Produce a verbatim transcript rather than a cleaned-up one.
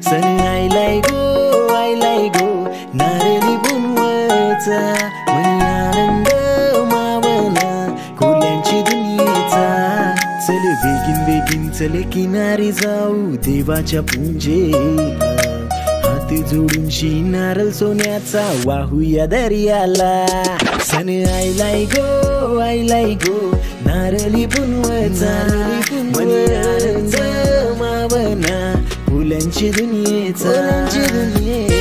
सण आयलाय गो आयलाय गो नारळी बनवायचा मनी आनंद मावना कोल्यांची दुनियेचा चल बेगीन बेगीन चल किनारी जाऊ देवाच्या पूजेला हात जोडून शी नारळ सोन्याचा वाहूया दर्याला सण आयलाय गो आयलाय गो नारळी बनवायचा मनी आनंद मावना फुलांची दुनियेचा